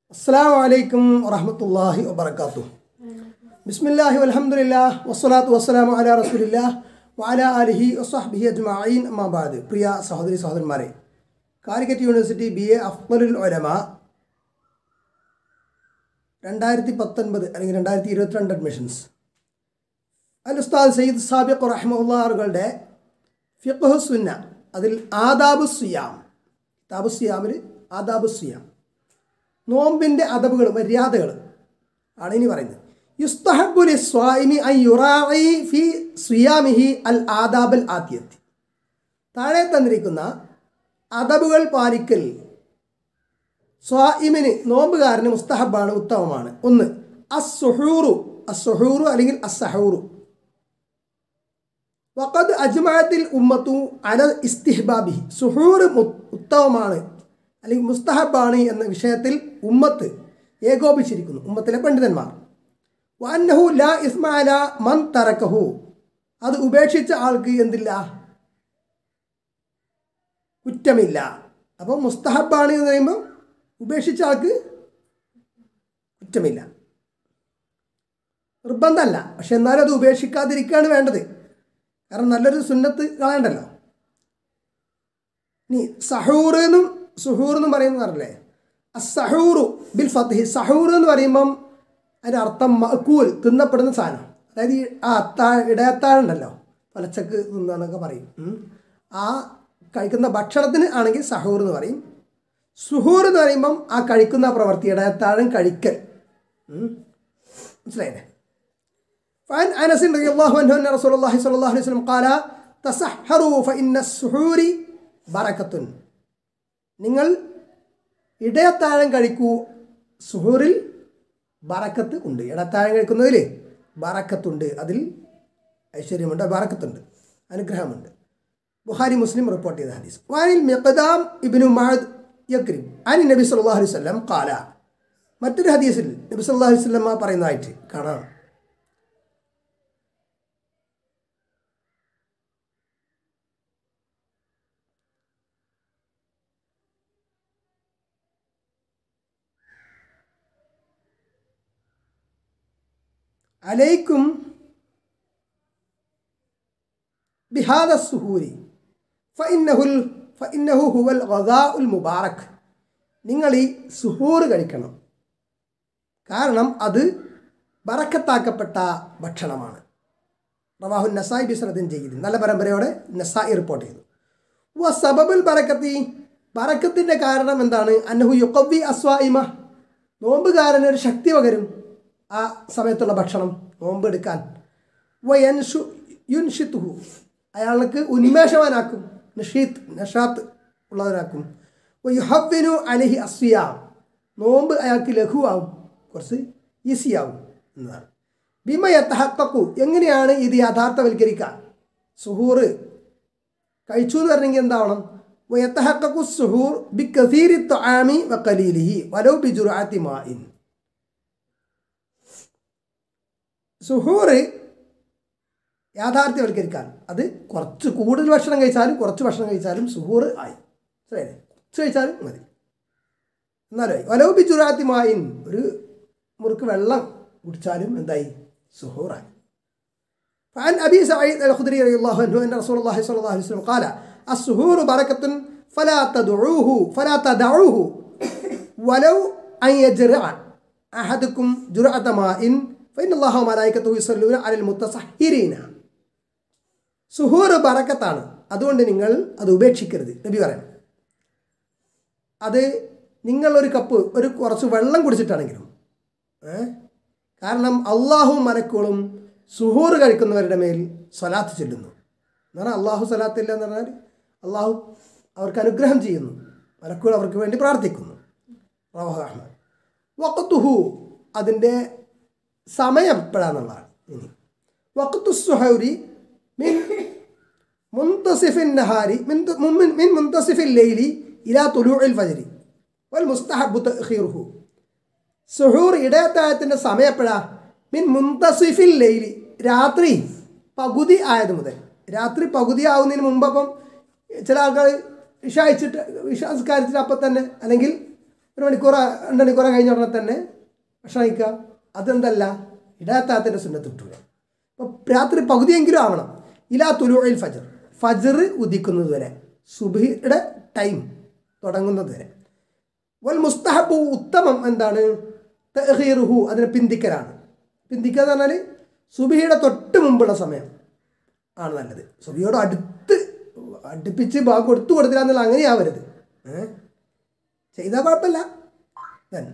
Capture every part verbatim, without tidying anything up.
അസ്സലാമു അലൈക്കും വറഹ്മത്തുള്ളാഹി വബറകാതുഹു. ബിസ്മില്ലാഹി വൽഹംദുലില്ലാഹ് വസ്സലാത്തു വസ്സലാമു അലാ റസൂലില്ലാഹ് വഅലാ ആലിഹി വസ്വഹ്ബിഹി അജ്മഈൻ. അമ്മാ ബഅദ്. പ്രിയ സഹോദരി സഹോദരന്മാരെ, കാലിക്കറ്റ് യൂണിവേഴ്സിറ്റി ബി എ അഫ്ളലുൽ ഉലമ രണ്ടായിരത്തി പത്തൊൻപത് അല്ലെങ്കിൽ രണ്ടായിരത്തി ഇരുപത്തിരണ്ട് അഡ്മിഷൻസ് അൽ ഉസ്താദ് സയ്യിദ് സാബിഖ് റഹ്മത്തുള്ളാഹി അവരുടെ ഫിഖ്ഹു സുന്ന, അതിൽ ആദാബു സിയാം, കിതാബു സിയാമിൽ ആദാബു സിയാം, നോമ്പിൻ്റെ അദബുകൾ, മര്യാദകൾ ആണ് ഇനി പറയുന്നത്. യുസ്തഹബ്ബു ലിസ്വാഇമി അൻ യുറാഇ ഫി സിയാമിഹി അൽ ആദാബൽ ആതിയത്തി. താഴെ തന്നിരിക്കുന്ന അദബുകൾ പാലിക്കൽ സ്വാഇമിന്, നോമ്പുകാരന് മുസ്തഹബാണ്, ഉത്തമമാണ്. ഒന്ന്, അസ്സുഹൂറു, അസ്സുഹൂറു അല്ലെങ്കിൽ അസ്സഹൂറു. വഖദ് അജ്മഅത്തിൽ ഉമ്മത്തു അല ഇസ്തിഹ്ബാബിഹി. സുഹൂർ ഉത്തമമാണ് അല്ലെങ്കിൽ മുസ്തഹബാണ് എന്ന വിഷയത്തിൽ ഉമ്മത്ത് ഏകോപിച്ചിരിക്കുന്നു, ഉമ്മത്തിലെ പണ്ഡിതന്മാർ. വഅന്നഹു ലാ ഇസ്മ അലാ മൻ തറക്കഹു. അത് ഉപേക്ഷിച്ച ആൾക്ക് എന്തില്ല, കുറ്റമില്ല. അപ്പോൾ മുസ്തഹബാണ് എന്ന് പറയുമ്പോൾ ഉപേക്ഷിച്ച ആൾക്ക് കുറ്റമില്ല, നിർബന്ധമല്ല. പക്ഷെ എന്നാലും അത് ഉപേക്ഷിക്കാതിരിക്കുകയാണ് വേണ്ടത്, കാരണം നല്ലൊരു സുന്നത്ത് കളയണ്ടല്ലോ. ഇനി സഹൂർ എന്നും സുഹൂർ എന്നും പറയുന്നത് പറഞ്ഞില്ലേ, അസ്സഹൂറു ബിൽ ഫത്ഹി. സഹൂർ എന്ന് പറയുമ്പം അതിൻ്റെ അർത്ഥം മഅ്കൂൽ, തിന്നപ്പെടുന്ന സാധനം. അതായത് ഈ ആ അത്താ ഇടയത്താഴുണ്ടല്ലോ, പലച്ചക്ക് തിന്നൊക്കെ പറയും. ആ കഴിക്കുന്ന ഭക്ഷണത്തിന് ആണെങ്കിൽ സഹൂർ എന്ന് പറയും. സുഹൂർ എന്ന് പറയുമ്പം ആ കഴിക്കുന്ന പ്രവൃത്തി, ഇടയത്താഴം കഴിക്കൽ. മനസ്സിലായില്ലേ? فعن أنس رضي الله عنه أن رسول الله صلى الله عليه وسلم قال تسحروا فإن السحور بركة. നിങ്ങൾ ഇടയത്താഴം കഴിക്കൂ, സുഹൂറിൽ ബറക്കത്ത് ഉണ്ട്. ഇടത്താഴം കഴിക്കുന്നതിൽ ബറക്കത്തുണ്ട്, അതിൽ ഐശ്വര്യമുണ്ട്, ബറക്കത്തുണ്ട്, അനുഗ്രഹമുണ്ട്. ബുഖാരി മുസ്ലിം റിപ്പോർട്ട് ചെയ്ത ഹദീസ്. വാനിൽ മിഖ്ദാം ഇബ്നു മഅദ് യക്രിം അൻ നബി സല്ലല്ലാഹു അലൈഹി വസല്ലം ഖാല. മറ്റൊരു ഹദീസിൽ നബി സല്ലല്ലാഹു അലൈഹി വസല്ലം പറയുന്നതായിട്ട് കാണാം. അലൈക്കും ബിഹാദ സുഹൂരി ഫഇന്നഹുൽ ഫഇന്നഹു ഹുവൽ ഗദാഉൽ മുബാറക്. നിങ്ങൾ ഈ സുഹൂർ കഴിക്കണം, കാരണം അത് ബറക്കത്താക്കപ്പെട്ട ഭക്ഷണമാണ്. റവാഹു നസായി ബിസ്നദിൻ ജയ്യിദ്. നല്ല പരമ്പരയോടെ നസായി റിപ്പോർട്ട് ചെയ്തു. വ സബബുൽ ബറക്കത്തി, ബറക്കത്തിൻ്റെ കാരണം എന്താണ്? അന്നഹു യുഖവ്വി അസ്വായിമ, നോമ്പുകാരനൊരു ശക്തി പകരും ആ സമയത്തുള്ള ഭക്ഷണം നോമ്പ് എടുക്കാൻ. വയൻഷു യുൻഷിത്തുഹു, അയാൾക്ക് ഉന്മേഷവാനാക്കും, നഷീത്ത് നഷാത്ത് ഉള്ളവനാക്കും. വയുഹവ്വിനു അലൈഹി അസ്വിയാം, നോമ്പ് അയാൾക്ക് ലഘുവാകും, കുറച്ച് ഈസിയാവും എന്നതാണ്. ബിമ യതഹഖഖു, എങ്ങനെയാണ് ഇത് യാഥാർത്ഥവൽക്കരിക്കുക? സുഹൂർ കഴിച്ചു എന്ന് പറഞ്ഞെങ്കിൽ എന്താവണം? വയതഹഖഖു സുഹൂർ ബികസീരി ത്വആമി വഖലീലിഹി വലൗ ബിജുർഅത്തി മാഇൻ. സുഹൂർ യാഥാർത്ഥ്യവൽക്കരിക്കാൻ അത് കുറച്ച് കൂടുതൽ ഭക്ഷണം കഴിച്ചാലും കുറച്ച് ഭക്ഷണം കഴിച്ചാലും സുഹൂർ ആയി. ശരി, കുറച്ച് കഴിച്ചാലും മതി, എന്നാലും ആയി. വലൗ ബിജുറാത്തി മായിൻ, ഒരു മുറുക്ക് വെള്ളം കുടിച്ചാലും എന്തായി? സുഹൂറായി. فعن أبي سعيد الخدري رضي الله عنه أن رسول الله صلى الله عليه وسلم قال السحور بركة فلا تدعوه فلا تدعوه ولو أن يجرع أحدكم جرعة ماء فإن الله وملائكته يصلون على المتصحرين. സുഹൂർ ബറക്കത്താണ്, അതുകൊണ്ട് നിങ്ങൾ അത് ഉപേക്ഷിക്കരുത്. നബി പറയാം, അത് നിങ്ങളൊരു കപ്പ് ഒരു കുറച്ച് വെള്ളം കുടിച്ചിട്ടാണെങ്കിലും, കാരണം അള്ളാഹുവും മലക്കുകളും സുഹൂർ കഴിക്കുന്നവരുടെ മേൽ സ്വലാത്ത് ചൊല്ലുന്നു എന്ന് പറഞ്ഞാൽ, അള്ളാഹു സ്വലാത്തില്ല എന്ന് പറഞ്ഞാൽ അള്ളാഹു അവർക്ക് അനുഗ്രഹം ചെയ്യുന്നു, മലക്കുകൾ അവർക്ക് വേണ്ടി പ്രാർത്ഥിക്കുന്നു. റവാഹു അഹ്മദ്. വഖ്തുഹു, അതിൻ്റെ സമയം എപ്പോഴാണെന്നുള്ളതാണ്. ഇനി വഖ്തു സുഹൂരി മിൻ മുൻതസിഫിൻ നഹാരി മിൻ മുൻതസിഫിൽ ലൈലി ഇലാ തുലൂഇൽ ഫജ്രി വൽ മുസ്തഹബ്ബു തഅഖീറുഹു. സുഹൂർ ഇടയത്താഴത്തിൻ്റെ സമയം എപ്പോഴാ? മിൻ മുൻതസിഫിൽ ലൈലി, രാത്രി പകുതി ആയത് മുതൽ. രാത്രി പകുതി ആവുന്നതിന് മുമ്പ്, അപ്പം ചില ആൾക്കാർ ഇഷ അയച്ചിട്ട് ഇഷ സംസ്കാരിച്ചിട്ട് അപ്പം തന്നെ, അല്ലെങ്കിൽ ഒരു മണിക്കൂർ രണ്ട് മണിക്കൂർ കഴിഞ്ഞ ഉടനെ തന്നെ ഭക്ഷണം കഴിക്കുക, അതെന്തല്ല ഇടാത്താത്തിൻ്റെ സുന്നത്ത് കിട്ടൂല. അപ്പോൾ രാത്രി പകുതിയെങ്കിലും ആവണം. ഇലാ തുലൂഇൽ ഫജർ, ഫജർ ഉദിക്കുന്നത് വരെ, സുബ്ഹിയുടെ ടൈം തുടങ്ങുന്നത് വരെ. വൽ മുസ്തഹബു, ഉത്തമം എന്താണ്? തഅഖീറുഹു, അതിനെ പിന്തിക്കലാണ്. പിന്തിക്കുക എന്ന് പറഞ്ഞാൽ സുബ്ഹിയുടെ തൊട്ട് മുമ്പുള്ള സമയം ആണ് നല്ലത്. സുബ്ഹിയോട് അടുത്ത് അടുപ്പിച്ച് ഭാഗം കൊടുത്തു കൊടുത്തില്ല എന്നുള്ള അങ്ങനെയാവരുത്. ഏഹ് ചെയ്താൽ കുഴപ്പമില്ല. then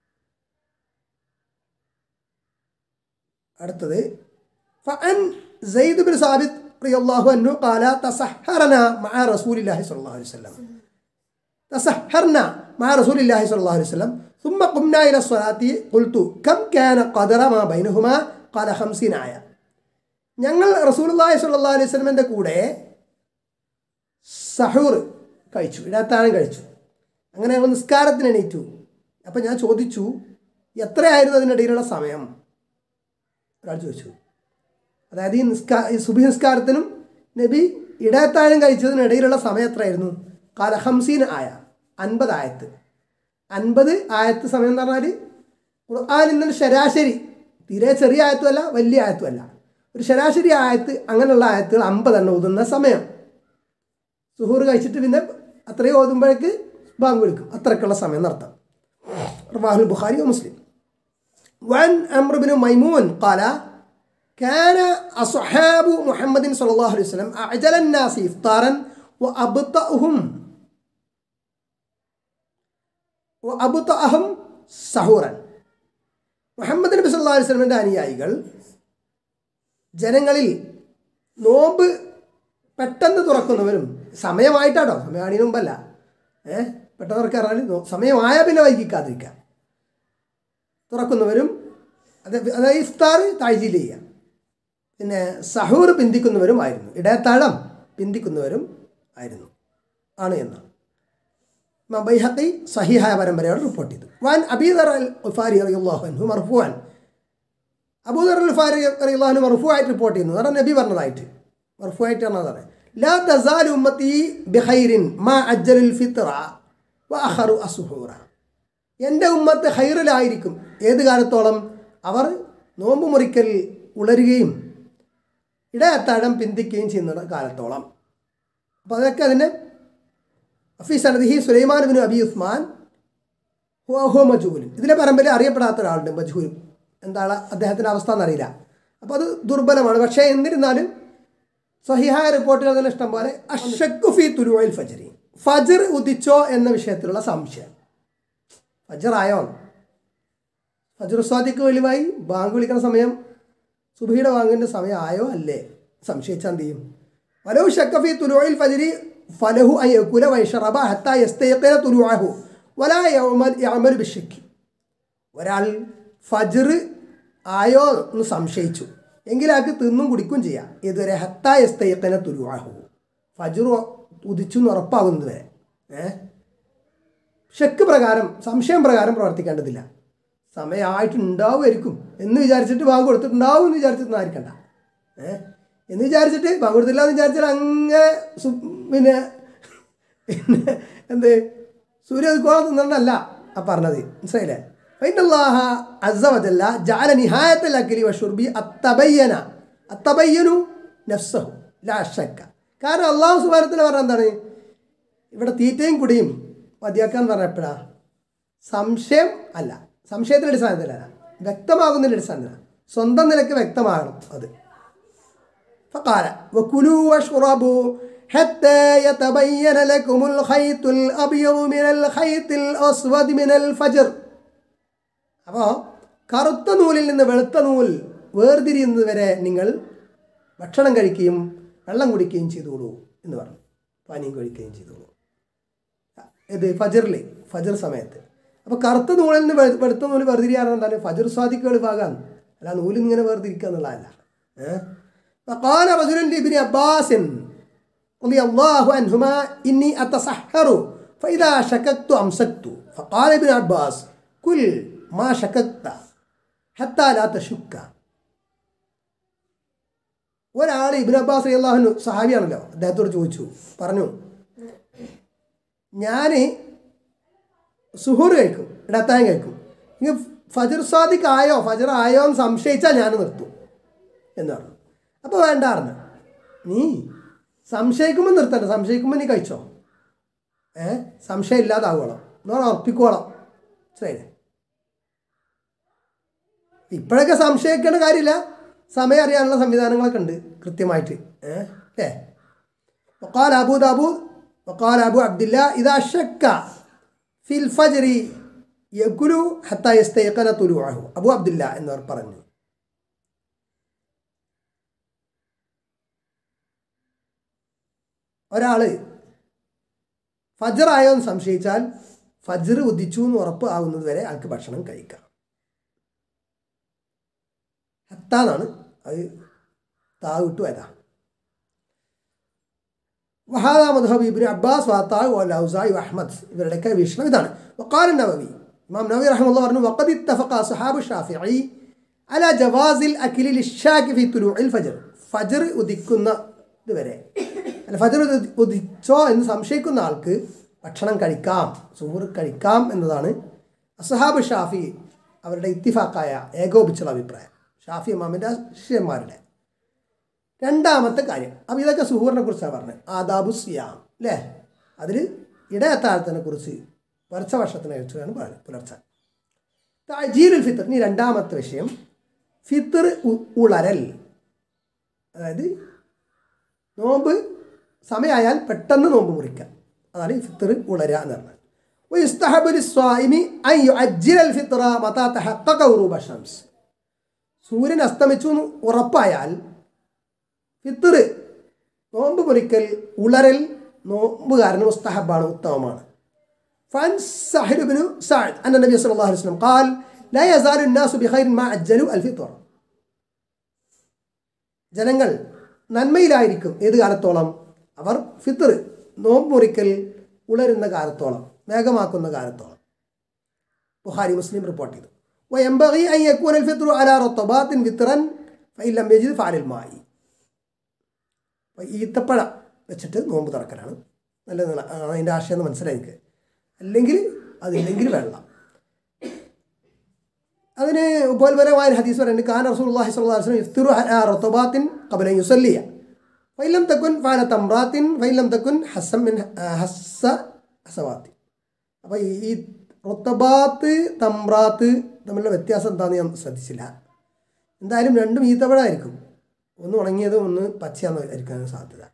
അടുത്തത് ഫഅൻ സയ്യിദ് ബിൻ സാബിത്ത് റളിയല്ലാഹു അൻഹു ഖാല തസഹറന മഅ റസൂലില്ലാഹി സ്വല്ലല്ലാഹു അലൈഹി വസല്ലം تسحرنا مع رسول الله صلى الله عليه وسلم ثم قمنا إلى الصلاة قلت كم كان قدر ما بينهما قال خمسين آية. ഞങ്ങൾ റസൂലുള്ളാഹി സ്വല്ലല്ലാഹു അലൈഹി വസല്ലമയുടെ കൂടെ സഹൂർ കഴിച്ചു, ഇടത്താഴം കഴിച്ചു. അങ്ങനെ ഞങ്ങൾ നിസ്കാരത്തിന് എണീറ്റു. അപ്പം ഞാൻ ചോദിച്ചു എത്രയായിരുന്നു അതിനിടയിലുള്ള സമയം? ഒരാൾ ചോദിച്ചു. അതായത് ഈ നിസ്കാ ഈ സുബഹി നിസ്കാരത്തിനും നബി ഇടത്താഴം കഴിച്ചതിനിടയിലുള്ള സമയം എത്രയായിരുന്നു? കാല ഹംസീൻ ആയ, അൻപത് ആയത്ത്. അൻപത് ആയത്ത് സമയം എന്ന് പറഞ്ഞാൽ ഖുർആനിൽ നിന്ന് ശരാശരി, തീരെ ചെറിയ ആയത്തുമല്ല വലിയ ആയത്തുമല്ല, ഒരു ശരാശരി ആയത്ത്, അങ്ങനെയുള്ള ആയത്തുകൾ അമ്പതെണ്ണം ഓതുന്ന സമയം. സുഹൂർ കഴിച്ചിട്ട് പിന്നെ അത്രയും ഓതുമ്പോഴേക്ക് ബാങ്ക് വിളിക്കും, അത്രയ്ക്കുള്ള സമയം നടത്താം. റവാഹുൽ ബുഖാരി വ മുസ്ലിം. വൻ അംർ ബിൻ മൈമൂൻ ഖാല കാന അസ്ഹാബു മുഹമ്മദിൻ സ്വല്ലല്ലാഹു അലൈഹി വസല്ലം അഅജല الناس ഇഫ്താറൻ വഅബ്തഅഹും വഅബ്തഅഹും സഹൂറൻ. മുഹമ്മദ് നബി സല്ലല്ലാഹു അലൈഹി വസല്ലമയുടെ അനുയായികൾ ജനങ്ങളിൽ നോമ്പ് പെട്ടെന്ന് തുറക്കുന്നവരും, സമയമായിട്ടാട്ടോ, സമയമാണിന് മുമ്പല്ല, ഏഹ് പെട്ടെന്ന് തുറക്കാറില്ല, സമയമായ പിന്നെ വൈകിക്കാതിരിക്കുക, തുറക്കുന്നവരും, അത് അതായത് ഇഫ്താർ താഴ്ചയിൽ ചെയ്യുക, പിന്നെ സഹൂർ പിന്തിക്കുന്നവരുമായിരുന്നു, ഇടത്താഴം പിന്തിക്കുന്നവരും ആയിരുന്നു ആണ് എന്നാണ് ബൈഹഖി സഹീഹായ പരമ്പരയോട് റിപ്പോർട്ട് ചെയ്തു. വാൻ അബീ ദർ അൽ ഗിഫാരി റളിയല്ലാഹു അൻഹു മർഫൂഅൻ, അബൂ ദർ അൽ ഗിഫാരി റളിയല്ലാഹു അൻഹു മർഫൂആയിട്ട് റിപ്പോർട്ട് ചെയ്യുന്നു. കാരണം നബി പറഞ്ഞതായിട്ട് മർഫൂആയിട്ട് പറഞ്ഞതാണ്. ലാ തസാലു ഉമ്മത്തി ബിഖൈറിൻ മാ അജ്ജലുൽ ഫിത്ര വഅഖറു അസ്ഹൂറ. എൻ്റെ ഉമ്മത്ത് ഖൈറിലായിരിക്കും ഏത് കാലത്തോളം? അവർ നോമ്പ് മുറിക്കൽ ഉളരുകയും ഇടയത്താഴം പിന്തിക്കുകയും ചെയ്യുന്ന കാലത്തോളം. അപ്പോൾ അതൊക്കെ അതിൻ്റെ ഫീ സനദിഹി സുലൈമാൻ ബിൻ അബി ഉസ്മാൻ ഹുവ മജ്ഹൂൽ. ഇതിലെ പരമ്പരയിൽ അറിയപ്പെടാത്ത ഒരാളുണ്ട്, മജ്ഹൂൽ. എന്താണ് അദ്ദേഹത്തിൻ്റെ അവസ്ഥ എന്നറിയില്ല. അപ്പോൾ അത് ദുർബലമാണ്. പക്ഷേ എന്നിരുന്നാലും സഹിഹായ റിപ്പോർട്ടുകൾ തന്നെ ഇഷ്ടം പോലെ. അഷ്ഷക്കു ഫീ തുലൂഇൽ ഫജ്രി, ഫജ്ർ ഉദിച്ചോ എന്ന വിഷയത്തിലുള്ള സംശയം. ഫജ്ർ ആയോ? ഫജ്ർ സ്വാദിക്ക് വെളിവായി, ബാങ്ക് വിളിക്കുന്ന സമയം, സുബഹിയുടെ ബാങ്കിൻ്റെ സമയം ആയോ അല്ലേ? സംശയിച്ചാൽ എന്ത് ചെയ്യും? വലൗ ശക്ക ഫീ തുലൂഇൽ ഫജ്രി ഫലഹു അൻ യഅകുല വയശ്റബ ഹത്താ യസ്തയഖിന തുലൂഅഹു വലാ യഅമൽ യഅമൽ ബിശ്ശക്കി. ഒരാൾ ഫജ്ർ ആയോ എന്ന് സംശയിച്ചു എങ്കിൽ ആൾക്ക് തിന്നും കുടിക്കുകയും ചെയ്യാം. ഇതുവരെ ഹത്താ യസ്തയഖിന തുലൂഅഹു, ഫജ്ർ ഉദിച്ചു എന്ന് ഉറപ്പാകുന്നത് വരെ. ഏഹ് ഷക്ക് പ്രകാരം, സംശയം പ്രകാരം പ്രവർത്തിക്കേണ്ടതില്ല. സമയമായിട്ടുണ്ടാവുമായിരിക്കും എന്ന് വിചാരിച്ചിട്ട് ബാങ്ക് കൊടുത്തിട്ടുണ്ടാവും എന്ന് വിചാരിച്ചിട്ട് ആയിരിക്കണ്ട. ഏഹ് എന്ന് വിചാരിച്ചിട്ട് ബാങ്ക് കൊടുത്തില്ല എന്ന് വിചാരിച്ചാൽ അങ്ങനെ പിന്നെ പിന്നെ എന്ത് സൂര്യ ഉദിക്കോളം തിന്നല്ല ആ പറഞ്ഞത്, മനസ്സിലായില്ലേ? ഫൈനല്ലാഹ അസ്സ വജല്ല ജഅല നിഹായത്തൽ അക്ലി വശുർബി അത്തബയ്യന അത്തബയ്യനു നഫ്സഹു ലാ ശക്ക. കാരണം അല്ലാഹു സുബ്ഹാനഹു വ തആല പറഞ്ഞ എന്താണ്? ഇവിടെ തീറ്റയും കുടിയും മതിയാക്കാൻ പറഞ്ഞപ്പോഴാ സംശയം അല്ല, സംശയത്തിൻ്റെ അടിസ്ഥാനത്തിലല്ല, വ്യക്തമാകുന്നതിൻ്റെ അടിസ്ഥാനത്തിലാണ്, സ്വന്തം നിലയ്ക്ക് വ്യക്തമാകണം അത്. فقال وكلوا واشربوا حتى يتبين لكم الخيط الأبيض من الخيط الأسود من الفجر. അപ്പോൾ കറുത്ത നൂലിൽ നിന്ന് വെളുത്ത നൂൽ വേർതിരിയുന്നത് വരെ നിങ്ങൾ ഭക്ഷണം കഴിക്കുകയും വെള്ളം കുടിക്കുകയും ചെയ്തോളൂ എന്ന് പറഞ്ഞു, പാനീയം കഴിക്കുകയും ചെയ്തോളൂ. ഇത് ഫജറിൽ, ഫജർ സമയത്ത്. അപ്പോൾ കറുത്ത നൂലിൽ നിന്ന് വെളുത്ത നൂല് വേർതിരിയാറ് എന്താണ്? ഫജർ സ്വാദിക്ക് വെളിവാകാൻ, അല്ല നൂലിൽ ഇങ്ങനെ വേർതിരിക്കുക എന്നുള്ളതല്ല. ഏഹ് فقال رجل لابن عباس رضي الله عنهما إني أتسحر فإذا شككت أمسكت. فقال ابن عباس كل ما شككت حتى لا تشك. ഒരാൾ ഇബ്നു അബ്ബാസ് റളിയല്ലാഹു അൻഹു സഹാബിയാണല്ലോ, അദ്ദേഹത്തോട് ചോദിച്ചു, പറഞ്ഞു, ഞാൻ സുഹൂർ കഴിക്കും, ഇടത്തായം കഴിക്കും. ഇങ്ങനെ ഫജർ സ്വാദിഖ് ആയോ ഫജർ ആയോ എന്ന് സംശയിച്ചാൽ ഞാൻ നിർത്തും എന്ന് പറഞ്ഞു. അപ്പോൾ വേണ്ടായിരുന്നു, നീ സംശയിക്കുമ്പോൾ നിർത്തണ്ട, സംശയിക്കുമ്പോൾ നീ കഴിച്ചോ, ഏ സംശയം ഇല്ലാതാവോളം എന്ന് പറഞ്ഞാൽ ഉറപ്പിക്കോളാം. ശരി, ഇപ്പോഴൊക്കെ സംശയിക്കേണ്ട കാര്യമില്ല, സമയം അറിയാനുള്ള സംവിധാനങ്ങളൊക്കെ ഉണ്ട് കൃത്യമായിട്ട്. ഏഹ് അല്ലേ? വഖാല അബൂ ദാവൂദ് വഖാല അബൂ അബ്ദില്ലാ ഇദാ ശക്ക ഫിൽ ഫജ്രി യകുലു ഹത്താ യസ്തയഖന തുലൂഅഹു. അബൂ അബ്ദില്ലാ എന്നവർ പറഞ്ഞു, ഒരാൾ ഫജ്ർ ആയോ എന്ന് സംശയിച്ചാൽ ഫജ്ർ ഉദിച്ചു എന്ന് ഉറപ്പ് ആവുന്നത് വരെ ആൾക്ക് ഭക്ഷണം കഴിക്കാം. ഹത്താന്നാണ് അത്, താ വിട്ടു ഏതാ. വഹാദ മദ്ഹബ് ഇബ്നു അബ്ബാസ് വഅത്താ വൽ-ഔസാഇ വഅഹ്മദ്, ഇവരുടെയൊക്കെ വീക്ഷണം ഇതാണ്. വഖാല നവവി, ഇമാം നവവി റഹിമഹുല്ലാഹ് പറഞ്ഞു, വഖദ് ഇത്തഫഖ അസ്ഹാബു ഷാഫിഈ അലാ ജവാസിൽ അക്ലി ലിശ്ശാകി ഫി തുലൂഇൽ ഫജ്ർ. ഫജ്ർ ഉദിക്കുന്നത് വരെ, അല്ല ഫജ്ർ ഉദിച്ചോ എന്ന് സംശയിക്കുന്ന ആൾക്ക് ഭക്ഷണം കഴിക്കാം, സുഹൂർ കഴിക്കാം എന്നതാണ് അസ്ഹാബ് ഷാഫി അവരുടെ ഇത്തിഫാക്കായ ഏകോപിച്ചുള്ള അഭിപ്രായം, ഷാഫി ഇമാമിൻ്റെ ശിഷ്യന്മാരുടെ. രണ്ടാമത്തെ കാര്യം, അപ്പോൾ ഇതൊക്കെ സുഹൂറിനെ കുറിച്ചാണ് പറഞ്ഞത്. ആദാബു സിയാം അല്ലേ, അതിൽ ഇടയത്താഴത്തിനെ കുറിച്ച് പുലർച്ച ഭക്ഷണത്തിനെ കുറിച്ചാണ് പറയുന്നത്. പുലർച്ച തഅജീലുൽ ഫിത്ർ. ഇനി രണ്ടാമത്തെ വിഷയം ഫിത്ർ ഉളരൽ, അതായത് നോമ്പ് സമയമായാൽ പെട്ടെന്ന് നോമ്പ് മുറിക്കുക, അതാണ് ഈ ഫിത്ർ ഉളരുക എന്ന് പറഞ്ഞത്. വയുസ്തഹബു ലിസ്വായിമി അൻ യുഅജ്ജിലൽ ഫിത്ര മതാ തഹഖഖ ഗുറൂബ ശംസ്. സൂര്യൻ അസ്തമിച്ചു എന്ന് ഉറപ്പായാൽ ഫിത്ർ നോമ്പ് മുറിക്കൽ ഉളരൽ നോമ്പുകാരന് മുസ്തഹബാണ്, ഉത്തമമാണ്. ഫൻ സഹ്ൽ ഇബ്നു സഅദ് അന്ന നബി സല്ലല്ലാഹു അലൈഹി വസല്ലം ഖാൽ ലാ യസാലു الناس ബിഖൈർ മാ അജ്ജലു അൽ ഫിത്ർ. ജനങ്ങൾ നന്മയിലായിരിക്കും ഏത് കാലത്തോളം? അവർ ഫിത്ർ നോമ്പ് മുറിക്കൽ ഉളരുന്ന കാലത്തോളം, വേഗമാക്കുന്ന കാലത്തോളം. ബുഖാരി മുസ്ലിം റിപ്പോർട്ട് ചെയ്തു. وينبغي أن يكون الفطر على رطبات فطرا فإن لم يجد فعلى الماء. ഈത്തപ്പഴം വെച്ചിട്ട് നോമ്പ് തുറക്കലാണ് നല്ലത്, അതിൻ്റെ ആശയം എന്ന് മനസ്സിലായി എനിക്ക്. അല്ലെങ്കിൽ അതില്ലെങ്കിൽ വെള്ളം. അതിന് ഉപോത്പരമായ ഹദീസ് പറയുന്നുണ്ട്, കാന റസൂലുള്ളാഹി സ്വല്ലല്ലാഹു അലൈഹി വസല്ലം യഫ്തിറു അലാ റതബാത്തിൻ ഖബ്ല അൻ യുസല്ലിയ ഫഇൻ ലം തകുൻ ഫഅല തംറാത്തിൻ ഫഇൻ ലം തകുൻ ഹസ്സൻ മിൻ ഹസ്സ ഹസവാത്തി. അപ്പോൾ ഈ റത്തബാത്ത് തംറാത്ത് തമ്മിലുള്ള വ്യത്യാസം എന്താണെന്ന് ഞാൻ ശ്രദ്ധിച്ചില്ല. എന്തായാലും രണ്ടും ഈത്തപ്പഴമായിരിക്കും, ഒന്ന് ഉണങ്ങിയത് ഒന്ന് പച്ചയാന്ന് ആയിരിക്കാൻ സാധ്യത.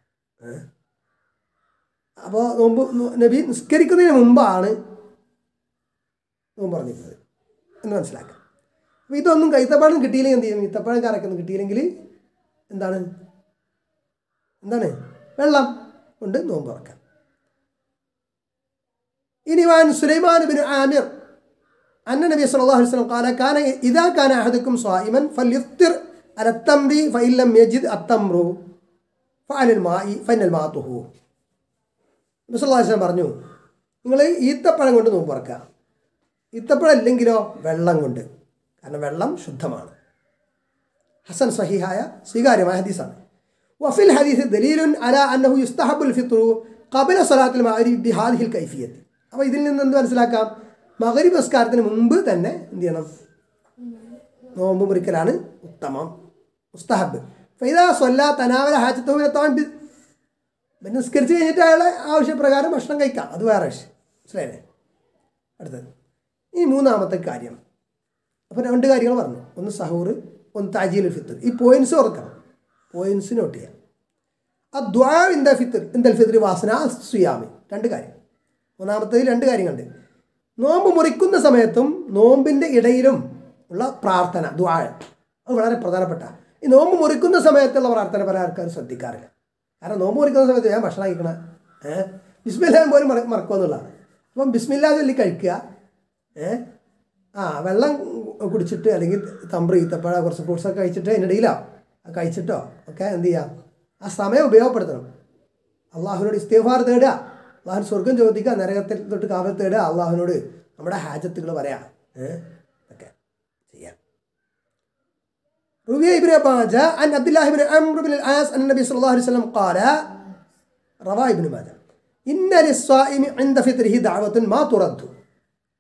അപ്പോൾ നോമ്പ് നബി നിസ്കരിക്കുന്നതിന് മുമ്പാണ് നോമ്പ് പറഞ്ഞിരുന്നത് എന്ന് മനസ്സിലാക്കാം. അപ്പോൾ ഇതൊന്നും ഈത്തപ്പഴം കിട്ടിയില്ലെങ്കിൽ എന്ത് ചെയ്യും? ഈത്തപ്പഴം കറക്കൊന്നും കിട്ടിയില്ലെങ്കിൽ എന്താണ് എന്താണ് വെള്ളം കൊണ്ട് നോമ്പ് തുറക്കാം. ഇനി വാൻ സുലൈമാൻ ബിൻ ആമിർ അന്ന നബി സല്ലല്ലാഹു അലൈഹി വസല്ലം ഖാല കാന ഇദാ കാന അഹദുക്കും സ്വായിമൻ ഫൽയുഫ്തിർ അല തംറി ഫഇൻ ലം യജിദ് അത്തംറു ഫഅലൽ മാഇ ഫഇന്നൽ മാഅ തുഹൂർ. നബി സല്ലല്ലാഹു അലൈഹി വസല്ലം പറഞ്ഞു, നിങ്ങൾ ഈത്തപ്പഴം കൊണ്ട് നോമ്പ് തുറക്കുക, ഈത്തപ്പഴം ഇല്ലെങ്കിലോ വെള്ളം കൊണ്ട്, കാരണം വെള്ളം ശുദ്ധമാണ്. ഹസൻ സഹീഹായ സ്വീകാര്യമായ ഹദീസാണ്. വഫിൽ ഹദീസ് ദലീലുൻ അലാ അന്നഹു യുസ്തഹബുൽ ഫിത്റു ഖബല സ്വലാത്തുൽ മഗ്രിബ് ബിഹാദിഹിൽ കൈഫിയത്ത്. അപ്പോൾ ഇതിൽ നിന്ന് എന്ത് മനസ്സിലാക്കാം? മഗ്രിബ് നിസ്കാരത്തിന് മുമ്പ് തന്നെ എന്ത് ചെയ്യണം? നോമ്പ് മുറിക്കലാണ് ഉത്തമം, മുസ്തഹബ്. ഫൈദാ സ്വല്ല തനാവല ഹാജത്തഹു മിനത്താം, നിസ്കരിച്ച് കഴിഞ്ഞിട്ട് അയാളെ ആവശ്യപ്രകാരം ഭക്ഷണം കഴിക്കാം, അത് വേറെ വിഷയം. മനസ്സിലായില്ലേ? അടുത്തത് ഈ മൂന്നാമത്തെ കാര്യം. അപ്പോൾ രണ്ട് കാര്യങ്ങൾ പറഞ്ഞു, ഒന്ന് സഹൂർ, ഒന്ന് തഅജീലുൽ ഫിത്ർ. ഈ പോയിൻറ്റ്സ് ഓർക്കണം, പോയിൻറ്റ്സ് നോട്ട് ചെയ്യാം. അദ്വാ ഇന്ദ ഫിത്ർ ഇന്ദൽ ഫിത്ർ വാസന സുയാമി, രണ്ട് കാര്യം. മൂന്നാമത്തേതിൽ രണ്ട് കാര്യങ്ങളുണ്ട്. നോമ്പ് മുറിക്കുന്ന സമയത്തും നോമ്പിൻ്റെ ഇടയിലും ഉള്ള പ്രാർത്ഥന, ദുആ, അത് വളരെ പ്രധാനപ്പെട്ട. ഈ നോമ്പ് മുറിക്കുന്ന സമയത്തുള്ള പ്രാർത്ഥന പല ആൾക്കാർ ശ്രദ്ധിക്കാറില്ല. കാരണം നോമ്പ് മുറിക്കുന്ന സമയത്ത് ഞാൻ ഭക്ഷണം കഴിക്കണം, ഏഹ് ബിസ്മില്ലാ പോലും മറ മറക്കുമെന്നുള്ളതാണ്. അപ്പം ബിസ്മില്ലാ ചൊല്ലി കഴിക്കുക, ഏഹ് ആ വെള്ളം കുടിച്ചിട്ട് അല്ലെങ്കിൽ തമ്പ്ര ഈത്തപ്പഴ കുറച്ച് ഫ്രൂട്ട്സൊക്കെ കഴിച്ചിട്ട് അതിൻ്റെ ഇടയിലോ കഴിച്ചിട്ടോ ഒക്കെ എന്ത് ചെയ്യുക, ആ സമയം ഉപയോഗപ്പെടുത്തണം. അള്ളാഹുവിനോട് ഇസ്തിഗ്ഫാർ തേടുക, അള്ളാഹു സ്വർഗം ചോദിക്കുക, നരകത്തിൽ തൊട്ട് കാവൽ തേടുക, അള്ളാഹുവിനോട് നമ്മുടെ ഹാജത്തുകൾ പറയാം, ഏഹ് ഒക്കെ ചെയ്യാം. روي ابن ماجه عن عبد الله بن عمرو بن العاص أن النبي صلى الله عليه وسلم قال رواه ابن ماجه إن للصائم عند فطره دعوة ما ترد.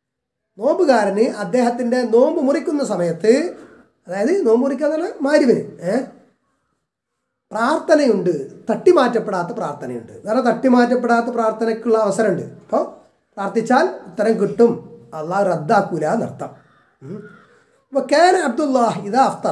നോമ്പുകാരന് അദ്ദേഹത്തിൻ്റെ നോമ്പ് മുറിക്കുന്ന സമയത്ത്, അതായത് നോമ്പ് മുറിക്കുക എന്ന് പറഞ്ഞാൽ മാരിവിന് ഏഹ് പ്രാർത്ഥനയുണ്ട്, തട്ടിമാറ്റപ്പെടാത്ത പ്രാർത്ഥനയുണ്ട്. കാരണം തട്ടിമാറ്റപ്പെടാത്ത പ്രാർത്ഥനയ്ക്കുള്ള അവസരമുണ്ട്. അപ്പോൾ പ്രാർത്ഥിച്ചാൽ ഉത്തരം കിട്ടും, അള്ളാഹ് റദ്ദാക്കൂല എന്നർത്ഥം. അപ്പോൾ കാന അബ്ദുല്ലാഹ് ഇദാ അഫ്തറ,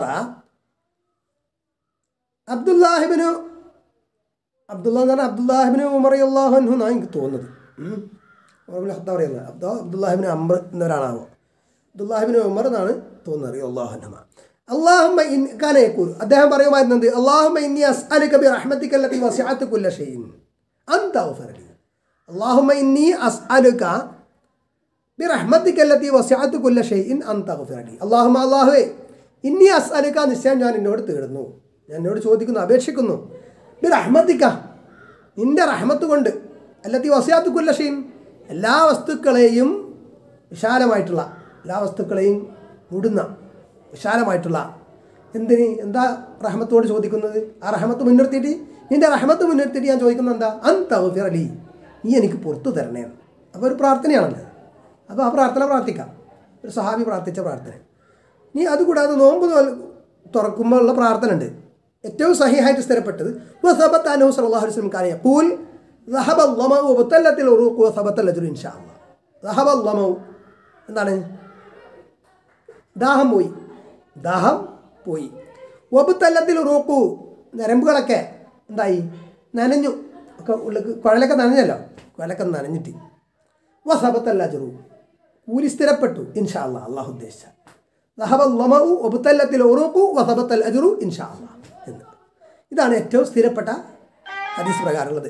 അബ്ദുല്ലാഹിബിന് അബ്ദുല്ല എന്ന് പറഞ്ഞാൽ അബ്ദുല്ലാഹിബിന് ഉമർ റളിയല്ലാഹു അൻഹു എന്നാണ് എനിക്ക് തോന്നുന്നത്. എന്താ പറയുന്നത്, അബ്ദു അബ്ദുല്ലാഹിബിന് അംർ എന്നൊരാളാവോ, അബ്ദുല്ലാഹിബിന് ഉമർ എന്നാണ് തോന്നുന്നത് റളിയല്ലാഹു അൻഹു. അല്ലാഹുമ്മ ഇൻ കാന യഖൂൽ, അദ്ദേഹം പറയുമായിരുന്നത് അല്ലാഹുമ്മ ഇന്നി അസ്അലുക ബിറഹ്മതിക അല്ലതി വസിഅത് കുല്ല ഷൈഇൻ അൻ തഗ്ഫിർ ലി. അല്ലാഹുമ്മ ഇന്നി അസ്അലുക ബിറഹ്മതിക അല്ലതി വസിഅത് കുല്ല ഷൈഇൻ അൻ തഗ്ഫിർ ലി. അല്ലാഹുമ്മ അല്ലാഹുവേ, ഇന്നി അസ്അലുക, നിശ്ചയം ഞാൻ എന്നോട് തേടുന്നു, ഞാൻ എന്നോട് ചോദിക്കുന്നു, അപേക്ഷിക്കുന്നു, ബിറഹ്മതിക, നിന്റെ റഹ്മത്ത് കൊണ്ട്, അല്ലതി വസിഅത് കുല്ല ഷൈഇൻ, എല്ലാ വസ്തുക്കളെയും വിശാലമായിട്ടുള്ള, എല്ലാ വസ്തുക്കളെയും മൂടുന്ന വിശാലമായിട്ടുള്ള, എന്തിന് എന്താ റഹ്മത്തോട് ചോദിക്കുന്നത്? ആ റഹ്മത്ത് മുൻനിർത്തിയിട്ട്, നിൻ്റെ റഹ്മത്ത് മുൻനിർത്തിയിട്ട് ഞാൻ ചോദിക്കുന്നത് എന്താ? അൻ തഗ്ഫിർ ലി, നീ എനിക്ക് പുറത്തു തരണേ. അപ്പോൾ ഒരു പ്രാർത്ഥനയാണല്ലോ. അപ്പോൾ ആ പ്രാർത്ഥന പ്രാർത്ഥിക്കാം, ഒരു സഹാബി പ്രാർത്ഥിച്ച പ്രാർത്ഥന. നീ അതുകൂടാതെ നോമ്പ് തുറക്കുമ്പോൾ ഉള്ള പ്രാർത്ഥന ഉണ്ട്, ഏറ്റവും സഹിഹായിട്ട് സ്ഥിരപ്പെട്ടത് വസബത അൻഹു സല്ലല്ലാഹു അലൈഹി വസല്ലം കാന യഖൂൽ ദഹബ അൽ-ളമഉ വബതല്ലത്തിൽ ഉറൂഖു വസബത അൽ-അജ്റു ഇൻഷാ അല്ലാഹ്. ദഹബ അൽ-ളമഉ എന്താണ്? ദാഹം പോയി, ദാഹം പോയി. വബതല്ലത്തിൽ ഉറൂഖു, നരമ്പുകളൊക്കെ എന്തായി? നനഞ്ഞു, ഒക്കെ ഉള്ളിൽ കുഴലൊക്കെ നനഞ്ഞല്ലോ, കുഴലൊക്കെ നനഞ്ഞിട്ട്. വസബത അൽ-അജ്റു, കൂലി സ്ഥിരപ്പെട്ടു ഇൻഷാ അല്ലാഹ്, അല്ലാഹു ഉദ്ദേശിച്ച. ദഹബ അൽ-ളമഉ വബതല്ലത്തിൽ ഉറൂഖു വസബത അൽ-അജ്റു ഇൻഷാ അല്ലാഹ് എന്ന്. ഇതാണ് ഏറ്റവും സ്ഥിരപ്പെട്ട ഹദീസ് പ്രകാരമുള്ളത്.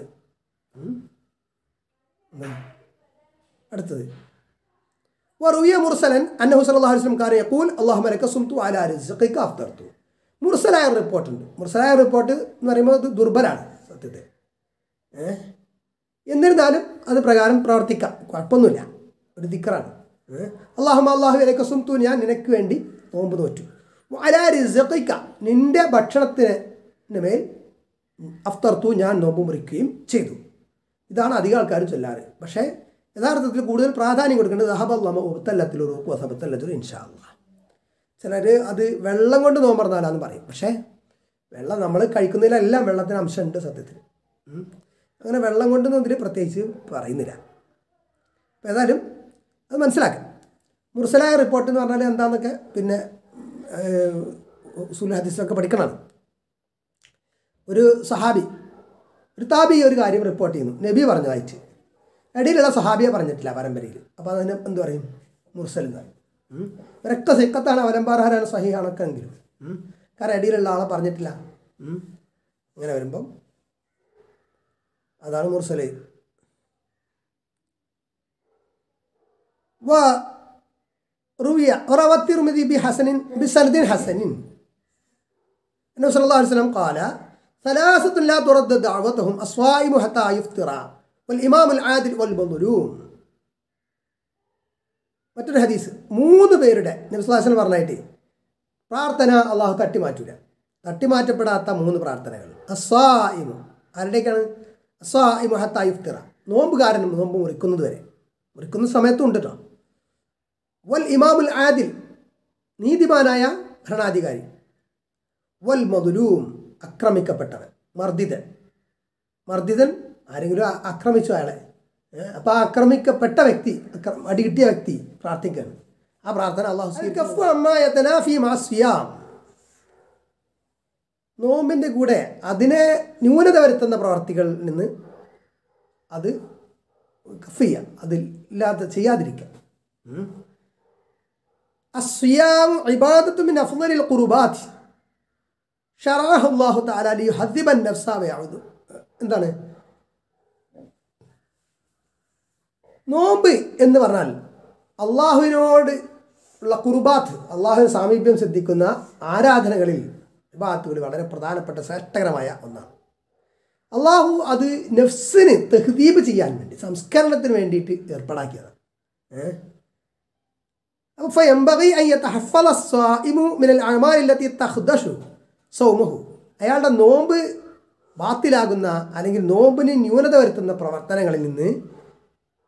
അടുത്തത് വറുവിയ മുർസലൻ അന്നഹു സല്ലല്ലാഹു അലൈഹി വസല്ലം കാന യഖൂൽ അല്ലാഹുമ്മ ലക സുംതു അലാ റിസ്ഖിക അഫ്തർതു. മുർസലായ റിപ്പോർട്ടുണ്ട്. മുർസലായ റിപ്പോർട്ട് എന്ന് പറയുമ്പോൾ അത് ദുർബലാണ് സത്യത്തിൽ. ഏഹ് എന്നിരുന്നാലും അത് പ്രകാരം പ്രവർത്തിക്കാം, കുഴപ്പമൊന്നുമില്ല, ഒരു ദിക്റാണ്. അല്ലാഹുമ്മ അല്ലാഹു ലക സുംതു, ഞാൻ നിനക്ക് വേണ്ടി നോമ്പ് നോറ്റു. അലാ റിസ്ഖിക, നിൻ്റെ ഭക്ഷണത്തിന് മേൽ അഫ്തർതു, ഞാൻ നോമ്പ് മുറിക്കുകയും ചെയ്തു. ഇതാണ് അധികം ആൾക്കാരും ചൊല്ലാറ്. പക്ഷേ യഥാർത്ഥത്തിൽ കൂടുതൽ പ്രാധാന്യം കൊടുക്കേണ്ടത് ദഹബല്ലമ ഉബത്തല്ലത്തിൽ ഉറൂഖു വസബത്തല്ലജ്റു ഇൻഷാ അല്ലാഹ്. ചിലർ അത് വെള്ളം കൊണ്ട് നോമ്പറന്നാലാന്ന് പറയും. പക്ഷേ വെള്ളം നമ്മൾ കഴിക്കുന്നതിലെല്ലാം വെള്ളത്തിന് അംശമുണ്ട് സത്യത്തിൽ. അങ്ങനെ വെള്ളം കൊണ്ടൊന്നും ഇതിൽ പ്രത്യേകിച്ച് പറയുന്നില്ല. അപ്പോൾ ഏതായാലും അത് മനസ്സിലാക്കാം. മുർസലായ റിപ്പോർട്ട് എന്ന് പറഞ്ഞാൽ എന്താണെന്നൊക്കെ പിന്നെ ഉസൂൽ ഹദീസിലൊക്കെ പഠിക്കണം. ഒരു സഹാബി, ഒരു താബി ഒരു കാര്യം റിപ്പോർട്ട് ചെയ്യുന്നു, നബി പറഞ്ഞതായിട്ട്. ഇടയിലുള്ള സഹാബിയെ പറഞ്ഞിട്ടില്ല പരമ്പരയിൽ. അപ്പോൾ അതിന് എന്ത് പറയും? മുർസൽ എന്ന് പറയും. ഒരൊക്കെ സിക്കത്താണ്, അവലംബാർഹരാണ്, സഹിഹാണൊക്കെ എങ്കിലും കാരണം ഇടയിലുള്ള ആളെ പറഞ്ഞിട്ടില്ല. അങ്ങനെ വരുമ്പം അതാണ് മുർസൽ. വ റുവിയ റവ തിർമിദി ബി ഹസനിൻ ബിസനദിൻ ഹസനിൻ നബി സല്ലല്ലാഹു അലൈഹി വസല്ലം ഖാല ثلاثة لا ترد دعوتهم الصائم حتى يفطر والإمام العادل والمظلوم. മറ്റൊരു ഹദീസ്, മൂന്ന് പേരുടെ നബി സല്ലല്ലാഹു അലൈഹി വസല്ലം പറഞ്ഞായിട്ട് പ്രാർത്ഥന അള്ളാഹു തട്ടിമാറ്റൂല. തട്ടിമാറ്റപ്പെടാത്ത മൂന്ന് പ്രാർത്ഥനകൾ. അസ്വായിമു, ആരുടെയൊക്കെയാണ്? അസ്വായിമു ഹത്താ യുഫ്തിറ, നോമ്പുകാരനും നോമ്പ് മുറിക്കുന്നത് വരെ, മുറിക്കുന്ന സമയത്തും ഉണ്ട് കേട്ടോ. വൽ ഇമാമുൽ ആദിൽ, നീതിമാനായ ഭരണാധികാരി. വൽ മദ്ലൂം, ആക്രമിക്കപ്പെട്ടവൻ, മർദ്ദിതൻ. മർദ്ദിതൻ ആരെങ്കിലും ആക്രമിച്ചു അയാളെ, അപ്പോൾ ആ ആക്രമിക്കപ്പെട്ട വ്യക്തി, അടി കിട്ടിയ വ്യക്തി പ്രാർത്ഥിക്കുകയാണ്. ആ പ്രാർത്ഥന അള്ളാഹു നോമ്പിൻ്റെ കൂടെ അതിനെ ന്യൂനത വരുത്തുന്ന പ്രവർത്തികളിൽ നിന്ന് അത് കഫ് ചെയ്യാം, അതിൽ ഇല്ലാതെ ചെയ്യാതിരിക്കാം. അസ്വിയാം ഇബാദത്തു മിൻ അഫ്ളലിൽ ഖുർബാത്ത് ശറഅഹു അല്ലാഹു തആല ലിയുഹദ്ദിബൻ നഫ്സ വയഉദു. എന്താണ് നോമ്പ് എന്ന് പറഞ്ഞാൽ? അള്ളാഹുവിനോട് ഉള്ള ഖുർബാത്ത്, അള്ളാഹുവിന് സാമീപ്യം സിദ്ധിക്കുന്ന ആരാധനകളിൽ ഇബാദത്തുകൾ വളരെ പ്രധാനപ്പെട്ട ശ്രേഷ്ഠകരമായ ഒന്നാണ്. അള്ളാഹു അത് നഫ്സിന് തഹ്ദീബ് ചെയ്യാൻ വേണ്ടി, സംസ്കരണത്തിന് വേണ്ടിയിട്ട് ഏർപ്പാടാക്കിയതാണ്. ഏഹ് അപ്പോൾ ഫയംബഗി അൻ യതഹഫ്ഫള സ്വായിമു മിനൽ അഅമാലി അല്ലതി തഖ്ദശു സൗമഹു, അയാളുടെ നോമ്പ് ബാത്തിലാകുന്ന അല്ലെങ്കിൽ നോമ്പിന് ന്യൂനത വരുത്തുന്ന പ്രവർത്തനങ്ങളിൽ നിന്ന്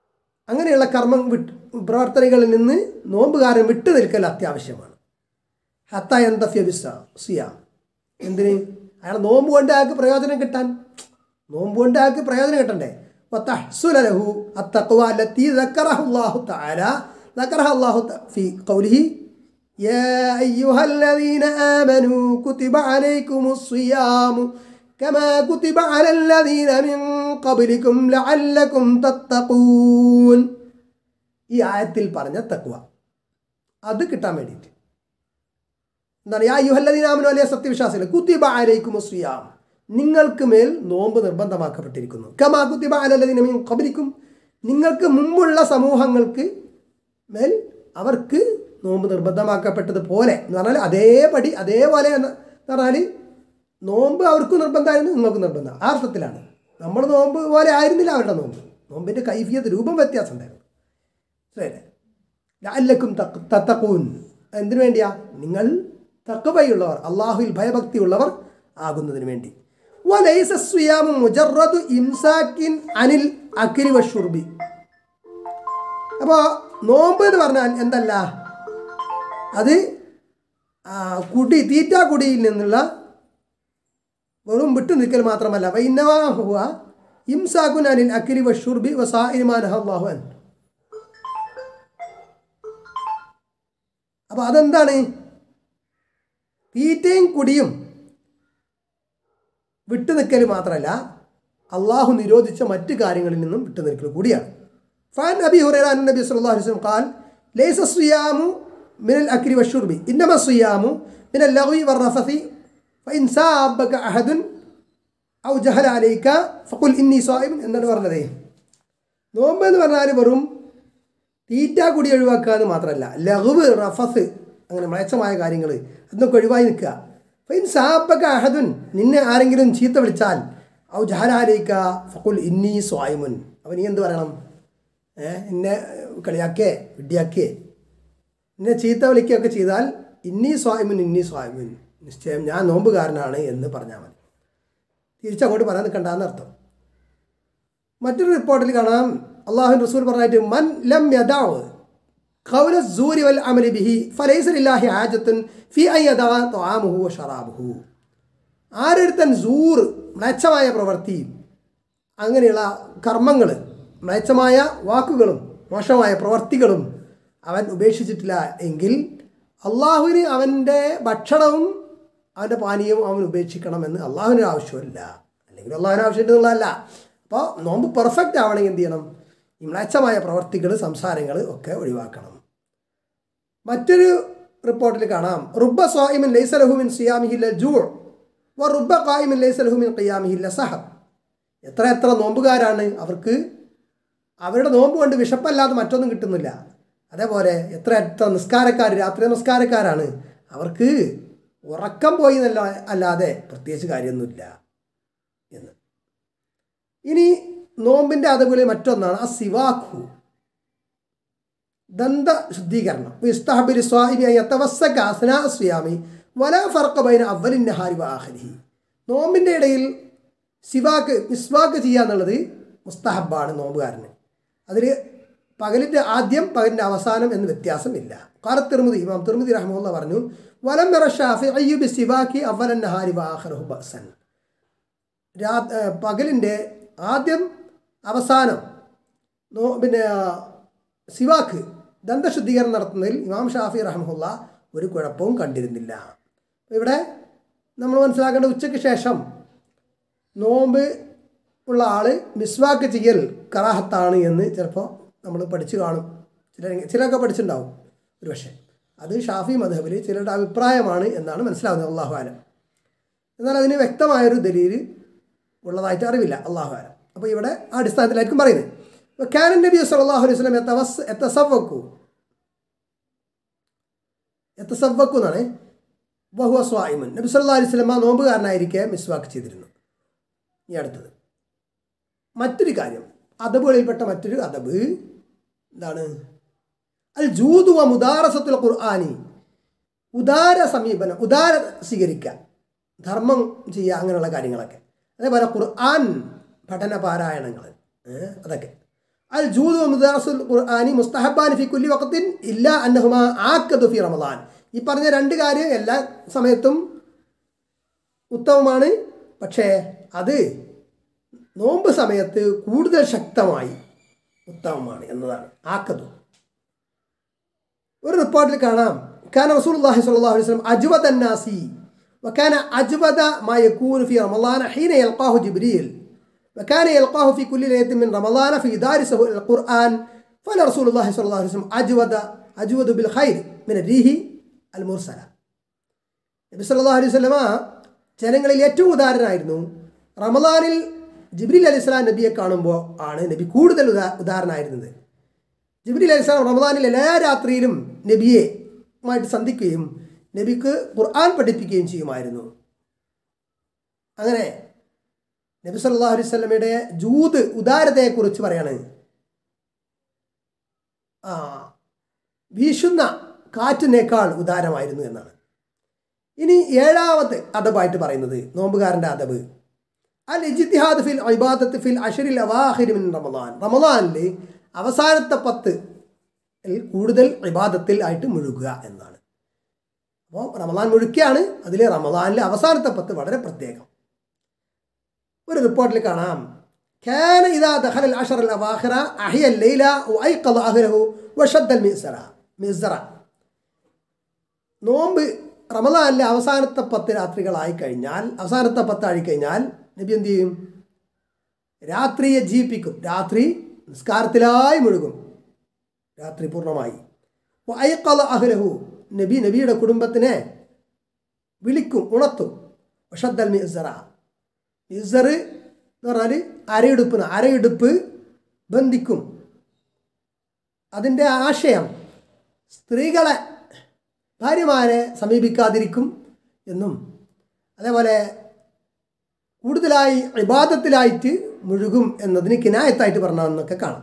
അങ്ങനെയുള്ള കർമ്മ വിട്ട് പ്രവർത്തനങ്ങളിൽ നിന്ന് നോമ്പുകാരൻ വിട്ടു നിൽക്കൽ അത്യാവശ്യമാണ്. ഹത്ത എന്തഫ്യ ബിസ സിയാം. എന്തിന്? അയാൾ നോമ്പ് കൊണ്ട് അയാൾക്ക് പ്രയോജനം കിട്ടാൻ, നോമ്പ് കൊണ്ട് അയാൾക്ക് പ്രയോജനം കിട്ടണ്ടേ. وتحصل له التقوى التي ذكرها الله تعالى ذكرها الله في قوله يا أيها الذين آمنوا كتب عليكم الصيام كما كتب على الذين من قبلكم لعلكم تتقون. ഈ ആയത്തിൽ പറഞ്ഞ തഖ്വ അത് കിട്ടാൻ വേണ്ടിയിട്ട് എന്താണ്? യാ അയ്യുഹല്ലദീന ആമനൂ അലൈഹി സത്യവിശ്വാസികളെ കുതിബ അലൈക്കുമുസ് സിയാം, നിങ്ങൾക്ക് മേൽ നോമ്പ് നിർബന്ധമാക്കപ്പെട്ടിരിക്കുന്നു. കമാ കുതിബ അലല്ലദീന മിൻ ഖബ്ലിക്കും, നിങ്ങൾക്ക് മുമ്പുള്ള സമൂഹങ്ങൾക്ക് മേൽ അവർക്ക് നോമ്പ് നിർബന്ധമാക്കപ്പെട്ടതുപോലെ എന്ന് പറഞ്ഞാൽ അതേപടി അതേപോലെ എന്ന് പറഞ്ഞാൽ നോമ്പ് അവർക്കും നിർബന്ധമായിരുന്നു, നിങ്ങൾക്ക് നിർബന്ധം. ആ അർത്ഥത്തിലാണ്. നമ്മൾ നോമ്പ് പോലെ ആയിരുന്നില്ല അവരുടെ നോമ്പ്. നോമ്പിൻ്റെ കൈഫിയത്ത് രൂപം വ്യത്യാസം ഉണ്ടായിരുന്നു. ശരി. ലഅല്ലക്കും തത്തഖൂൻ, എന്തിനു വേണ്ടിയാ? നിങ്ങൾ തഖ്വയുള്ളവർ, അള്ളാഹുവിൽ ഭയഭക്തിയുള്ളവർ ആകുന്നതിന് വേണ്ടി. വലൈസ സിയാമു മുജറദു ഇംസാക്കിൻ അനിൽ അക്ലി വശുർബി. അപ്പോൾ നോമ്പ് എന്ന് പറഞ്ഞാൽ എന്തല്ല, അത് കുടി തീറ്റാ കുടിയിൽ നിന്നുള്ള വെറും വിട്ടു നിൽക്കൽ മാത്രമല്ല. വൈന്നമാ ഹുവ ഇംസാക്കുൻ അനിൽ അക്ലി വശുർബി വസാഇരി മാ നഹ അല്ലാഹു അൻ. അപ്പോൾ അതെന്താണ്? തീറ്റയും കുടിയും വിട്ടുനിൽക്കൽ മാത്രമല്ല, അള്ളാഹു നിരോധിച്ച മറ്റു കാര്യങ്ങളിൽ നിന്നും വിട്ടുനിൽക്കൽ കൂടിയാണ്. ഫാൻ അബി ഹുറൈറ അൻ നബി സല്ലല്ലാഹു അലൈഹി വസല്ലം ഖാൽ ലൈസ സിയാമു മിനൽ അക്ലി വശുർബി ഇന്നമ സിയാമു മിനൽ ലഗ്വി വറഫസി ഫഇൻ സാബക അഹദുൻ ഔ ജഹല അലൈക ഫഖുൽ ഇന്നി സായിം എന്നാണ് പറഞ്ഞത്. നോമ്പ് എന്ന് പറഞ്ഞാൽ വെറും തീറ്റ കുടി ഒഴിവാക്കുക എന്ന് മാത്രമല്ല, ലഗ്വ് റഫസ് അങ്ങനെ മ്ലേച്ഛമായ കാര്യങ്ങൾ അതൊക്കെ ഒഴിവായി നിൽക്കുക. ഫൈൻ സാബക അഹദുൻ, നിന്നെ ആരെങ്കിലും ചീത്ത വിളിച്ചാൽ ഔ ജഹല അലൈക ഫഖുൽ ഇന്നി സ്വായിമുൻ, അവൻ നീ എന്ത് പറയണം? ഏഹ് എന്നെ കളിയാക്കേ വിഡ്ഢിയാക്കേ എന്നെ ചീത്ത വിളിക്കുകയൊക്കെ ചെയ്താൽ ഇന്നി സ്വായിമുൻ ഇന്നി സ്വായിമുൻ, നിശ്ചയം ഞാൻ നോമ്പുകാരനാണ് എന്ന് പറഞ്ഞാൽ മതി. തിരിച്ചങ്ങോട്ട് പറയാൻ നിൽക്കണ്ടെന്ന് അർത്ഥം. മറ്റൊരു റിപ്പോർട്ടിൽ കാണാം അള്ളാഹു റസൂൽ പറഞ്ഞായിട്ട് മൻ ലം യദഉ ഖൗല സൂരി വൽ അമലി ബിഹി ഫലൈസ ലില്ലാഹി ഹാജത്തുൻ ഫി അൻ യദഅ തആമുഹു വശറാബുഹു. ആരെടുത്തൻ സൂർ മ്ലേച്ഛമായ പ്രവൃത്തി അങ്ങനെയുള്ള കർമ്മങ്ങൾ, മ്ലേച്ഛമായ വാക്കുകളും മോശമായ പ്രവർത്തികളും അവൻ ഉപേക്ഷിച്ചിട്ടില്ല എങ്കിൽ അള്ളാഹുവിന് അവൻ്റെ ഭക്ഷണവും അവൻ്റെ പാനീയവും അവൻ ഉപേക്ഷിക്കണമെന്ന് അള്ളാഹുവിന് ആവശ്യമില്ല. അല്ലെങ്കിൽ അള്ളാഹുവിന് ആവശ്യമുണ്ടെന്നുള്ളതല്ല. അപ്പോൾ നോമ്പ് പെർഫെക്റ്റ് ആവണമെങ്കിൽ എന്ത് ചെയ്യണം? ഈ മ്ലേച്ഛമായ പ്രവർത്തികൾ സംസാരങ്ങൾ ഒക്കെ ഒഴിവാക്കണം. മറ്റൊരു റിപ്പോർട്ടിൽ കാണാം റുബ്ബ സ്വായിമിൻ ലൈസ ലഹു മിൻ സിയാമിഹി ഇല്ല ജൂ' വ റുബ്ബ ഖായിമിൻ ലൈസ ലഹു മിൻ ഖിയാമിഹി ഇല്ല സഹർ. എത്ര എത്ര നോമ്പുകാരാണ്, അവർക്ക് അവരുടെ നോമ്പ് കൊണ്ട് വിശപ്പല്ലാതെ മറ്റൊന്നും കിട്ടുന്നില്ല. അതേപോലെ എത്ര എത്ര നിസ്കാരക്കാർ, രാത്രി നമസ്കാരക്കാരാണ്, അവർക്ക് ഉറക്കം പോയി എന്നല്ല അല്ലാതെ പ്രത്യേകിച്ച് കാര്യമൊന്നുമില്ല എന്ന്. ഇനി നോമ്പിൻ്റെ അതുപോലെ മറ്റൊന്നാണ് ആ സിവാഖു, ദന്ത ശുദ്ധീകരണം. ഇസ്തഹബിൽ സ്വാഇബി അൻ യതവസ്സക അസ്നാ അസ്യാമി വലാ ഫർഖ ബൈന അവ്വലിൻ നഹാരി വ ആഖിരിഹി. നോമ്പിൻ്റെ ഇടയിൽ സിവാക്ക് മിസ്വാക്ക് ചെയ്യുക എന്നുള്ളത് മുസ്തഹബാണ് നോമ്പുകാരന്. അതിൽ പകലിൻ്റെ ആദ്യം പകലിൻ്റെ അവസാനം എന്ന് വ്യത്യാസമില്ല. ഖാല തിർമിദി, ഇമാം തിർമിദി റഹ്മഹുല്ലാഹ് പറഞ്ഞു വലം യറ ശാഫിഈ ബിസിവാക്കി അവ്വലൻ നഹാരി വ ആഖിറഹു ബഅസൻ. രാ പകലിൻ്റെ ആദ്യം അവസാനം നോ പിന്നെ സിവാക്ക് ദന്തശുദ്ധീകരണം നടത്തുന്നതിൽ ഇമാം ഷാഫി റഹ്മഹുല്ലാഹ് ഒരു കുഴപ്പവും കണ്ടിരുന്നില്ല. ഇവിടെ നമ്മൾ മനസ്സിലാക്കേണ്ട ഉച്ചയ്ക്ക് ശേഷം നോമ്പ് ഉള്ള ആൾ മിസ്വാക്ക് ചെയ്യൽ കറാഹത്താണ് എന്ന് ചിലപ്പോൾ നമ്മൾ പഠിച്ചു കാണും. ചില ചിലരൊക്കെ പഠിച്ചിട്ടുണ്ടാവും ഒരു പക്ഷേ. അത് ഷാഫി മദ്ഹബിൽ ചിലരുടെ അഭിപ്രായമാണ് എന്നാണ് മനസ്സിലാവുന്നത്, അള്ളാഹു ആലം. എന്നാൽ അതിന് വ്യക്തമായൊരു ദലീൽ ഉള്ളതായിട്ട് അറിവില്ല, അള്ളാഹു ആലം. അപ്പോൾ ഇവിടെ ആ അടിസ്ഥാനത്തിലായിരിക്കും പറയുന്നത്. കാനൻ നബി സല്ലല്ലാഹു അലൈഹി വസല്ലം യതവസ് യതസവ്വഖു യതസവ്വഖു എന്നാണ് വഹുവ സ്വായിമുൻ. നബി സല്ലല്ലാഹു അലൈഹി വസല്ലം നോമ്പുകാരനായിരിക്കെ മിസ്വാക്ക് ചെയ്തിരുന്നു. ഈ അടുത്തത് മറ്റൊരു കാര്യം, അദബുകളിൽപ്പെട്ട മറ്റൊരു അദബ് എന്താണ്? അൽ ജൂദു വ മുദാറസത്തുൽ ഖുർആനി, ഉദാര സമീപനം, ഉദാര സ്വീകരിക്കുക, ധർമ്മം ചെയ്യുക, അങ്ങനെയുള്ള കാര്യങ്ങളൊക്കെ. അതേപോലെ ഖുർആൻ പഠന പാരായണങ്ങൾ, അതൊക്കെ. അൽ ജൂദ് മുദാറസുൽ ഖുർആനി മുസ്തഹബാൻ ഫി കുല്ലി വഖത്തിൻ ഇല്ലാ അന്നഹുമാ ആക്കദു ഫി റമദാൻ. ഈ പറഞ്ഞ രണ്ട് കാര്യം എല്ലാ സമയത്തും ഉത്തമമാണ്, പക്ഷേ അത് നോമ്പ് സമയത്ത് കൂടുതൽ ശക്തമായി ഉത്തമമാണ് എന്നതാണ് ആക്കദു. ഒരു റിപ്പോർട്ടിൽ കാണാം, കാന റസൂലുള്ളാഹി സ്വല്ലല്ലാഹു അലൈഹി വസല്ലം അജ്വദ അന്നാസി വകാന അജ്വദ മാ യകൂനു ഫി റമളാന ഹീന യൽഖാഹു ജിബ്രീൽ وكان يلقاه في كل ليلة من رمضان في دارسه القرآن فلا رسول الله صلى الله عليه وسلم أجود أجود بالخير من الريح المرسلة. നബി സല്ലല്ലാഹു അലൈഹി വസല്ലമ ജനങ്ങളിൽ ഏറ്റവും ഉദാഹരണമായിരുന്നു. റമളാനിൽ ജിബ്രീൽ അലൈഹിസ്സലാം നബിയെ കാണുമ്പോൾ ആണ് നബി കൂടുതൽ ഉദാ ഉദാഹരണമായിരുന്നത്. ജിബ്രീൽ അലൈഹിസ്സലാം റമളാനിൽ എല്ലാ രാത്രിയിലും നബിയെ ആയിട്ട് സന്ധിക്കുകയും നബിക്ക് ഖുർആൻ പഠിപ്പിക്കുകയും ചെയ്യുമായിരുന്നു. അങ്ങനെ നബി സല്ലല്ലാഹു അലൈഹി വസല്ലമയുടെ ജൂദ് ഉദാരതയെക്കുറിച്ച് പറയാണ്, ആ വീശുന്ന കാറ്റിനേക്കാൾ ഉദാരമായിരുന്നു എന്നാണ്. ഇനി ഏഴാമത്തെ അദബായിട്ട് പറയുന്നത് നോമ്പുകാരൻ്റെ അദബ് അൽ ഇജ്തിഹാദ് ഫിൽ ഇബാദത്ത് ഫിൽ അശ്റിൽ അവാഖിർ മിൻ റമളാൻ. റമളാനിൽ അവസാനത്തെ പത്ത് കൂടുതൽ ഇബാദത്തിൽ ആയിട്ട് മുഴുകുക എന്നാണ്. അപ്പോൾ റമളാൻ മുഴുക്കുകയാണ്, അതിൽ റമളാനിലെ അവസാനത്തെ പത്ത് വളരെ പ്രത്യേകം. ഒരു റിപ്പോർട്ടിൽ കാണാം, കാന ഇദാ ദഖല അൽ അശ്റ അൽ അവാഖിറ അഹിയ അൽ ലൈല വഅയ്ഖദ അഹ്ലഹു വശദ്ദ അൽ മിസ്റ മിസ്റ. നോമ്പ് റമളാനിലെ അവസാനത്തെ പത്ത് രാത്രികളായി കഴിഞ്ഞാൽ, അവസാനത്തെ പത്ത് ആയി കഴിഞ്ഞാൽ നബി എന്ത് ചെയ്യും? രാത്രിയെ ജീവിപ്പിക്കും, രാത്രി നിസ്കാരത്തിലായി മുഴുകും, രാത്രി പൂർണ്ണമായി. വഅയ്ഖദ അഹ്ലഹു, നബി നബിയുടെ കുടുംബത്തിനെ വിളിക്കും, ഉണർത്തും. വശദ്ദ അൽ മിസ്റ, മിസ്ർ എന്ന് പറഞ്ഞാൽ അരയിടുപ്പ്, അരയിടുപ്പ് ബന്ധിക്കും. അതിൻ്റെ ആശയം സ്ത്രീകളെ ഭാര്യമാരെ സമീപിക്കാതിരിക്കും എന്നും അതേപോലെ കൂടുതലായി ഇബാദത്തിലായിട്ട് മുഴുകും എന്നതിന് കിനായത്തായിട്ട് പറഞ്ഞതെന്നൊക്കെ കാണാം.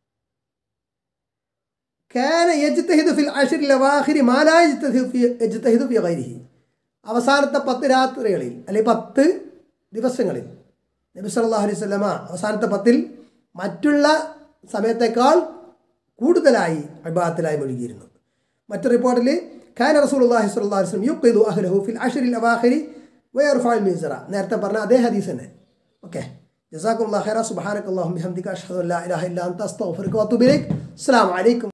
കാന യജ്തഹിദു ഫിൽ അശ്റിൽ അവാഖിരി മാ ലാ യജ്തഹിദു ഫി ഗൈരിഹി. അവസാനത്തെ പത്ത് രാത്രികളിൽ അല്ലെങ്കിൽ പത്ത് ദിവസങ്ങളിൽ നബി സല്ലല്ലാഹു അലൈഹി വസല്ലമ അവസാനത്തെ പത്തിൽ മറ്റുള്ള സമയത്തേക്കാൾ കൂടുതലായി ഇബാദത്തിലായി മുഴുകിയിരുന്നു. മറ്റൊരു റിപ്പോർട്ടിൽ കാന റസൂലുള്ളാഹി സ്വല്ലല്ലാഹു അലൈഹി വസല്ലം യുഖിദു അഹ്ലഹു ഫിൽ അശ്റിൽ അവാഖിരി വയർഫഉൽ മിസ്റ. നേരത്തെ പറഞ്ഞ അതേ ഹദീസ് തന്നെ. ഓക്കെ, ജസാക്കുമുല്ലാഹു ഖൈറ. സുബ്ഹാനക്കല്ലാഹുമ്മ ബിഹംദിക അഷ്ഹദു അല്ലാ ഇലാഹ ഇല്ലാ അൻത അസ്തഗ്ഫിറുക വഅതൂബു ഇലൈക്. അസ്സലാമു അലൈക്കും.